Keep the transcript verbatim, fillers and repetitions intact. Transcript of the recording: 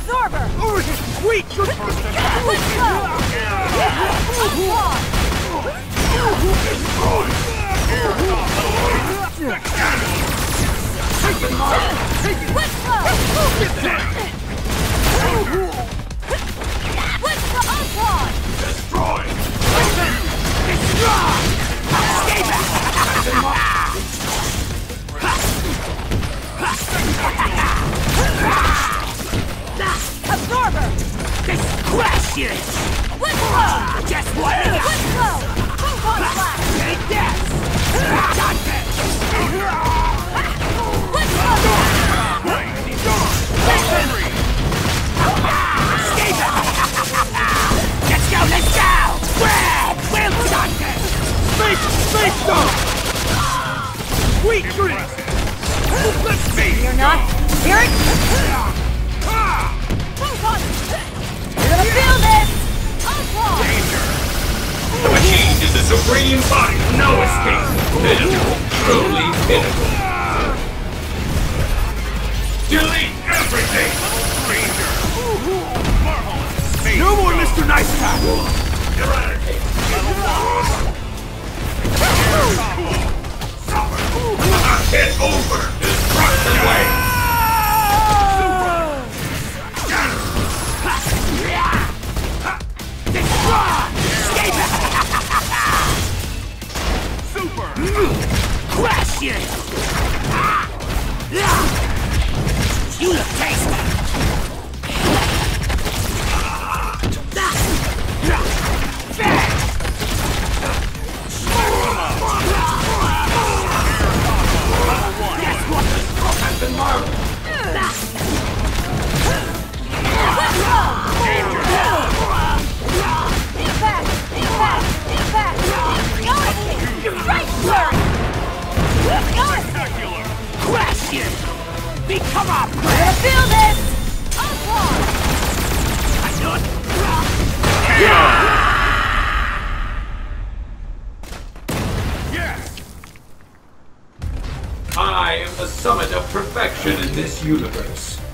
Absorber! Sweet! Good Let's go! Let's go! Let's go! Onslaught! Destroy! Absorber! Crush it! Let's go! Just what it is! Let's go! Photon blast! Take this! Done it! Let's go! Let's go, let's go! Red! Well done! Space! Space Dog! Sweet dreams! Let's see! You're not. Here it. Photon! You're gonna feel this! Onslaught! The machine is the supreme body! No escape! Pitiful! Truly pitiful! Delete everything! Ranger! No more Mister Nice Guy! Eradicate! It's over! Destruction way! Super! Crush it! You look tasty! Impact! Impact! Impact! No escape! Right there! No escape! Crush it! Become a You're gonna feel this! Onslaught! Yes! I am the summit of perfection in this universe.